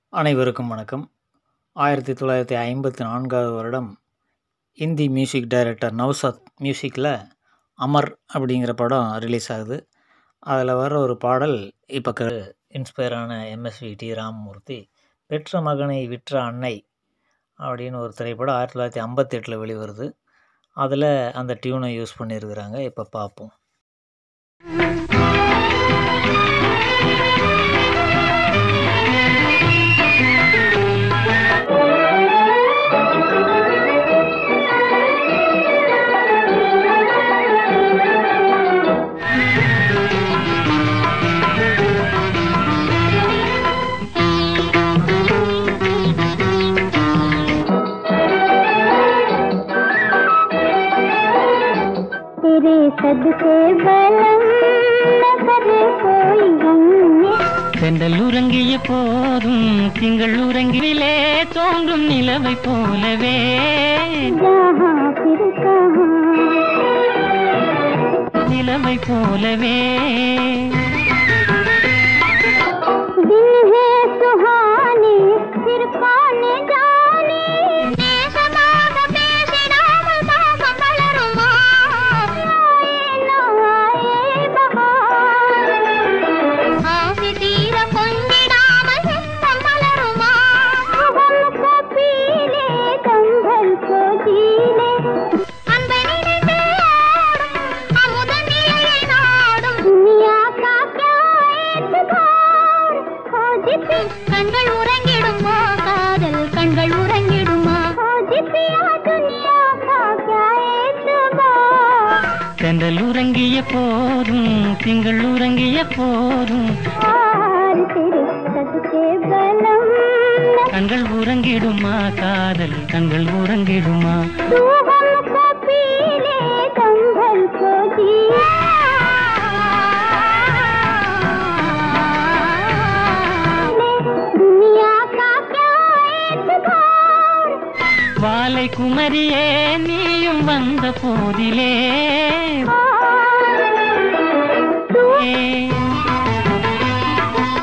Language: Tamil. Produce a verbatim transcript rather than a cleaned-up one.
அனைவருக்கும் வணக்கம். ஆயிரத்தி தொள்ளாயிரத்தி ஐம்பத்தி நான்காவது வருடம் இந்தி மியூசிக் டைரக்டர் நௌசாத் மியூசிக்கில் அமர் அப்படிங்கிற படம் ரிலீஸ் ஆகுது. அதில் வர ஒரு பாடல் இப்போ க இன்ஸ்பயரான எம்எஸ்வி டி ராமமூர்த்தி பெற்ற மகனை விற்ற அன்னை அப்படின்னு ஒரு திரைப்படம் ஆயிரத்தி தொள்ளாயிரத்தி ஐம்பத்தி எட்டில் வெளிவருது. அதில் அந்த டியூனை யூஸ் பண்ணியிருக்கிறாங்க. இப்போ பார்ப்போம். செந்தல் உறங்கிய போதும் திங்கள் உறங்கிலே தோன்றும் நிலவை போலவே நிலவை போலவே கண்கள் உறங்கிடுமா காதல் கண்கள் உறங்கிடுமா செந்தல் உறங்கிய போதும் திங்கள் உறங்கிய போதும் கண்கள் உறங்கிடுமா காதல் கண்கள் உறங்கிடுமா வாலை குமரியே நீயும் வந்த போதிலே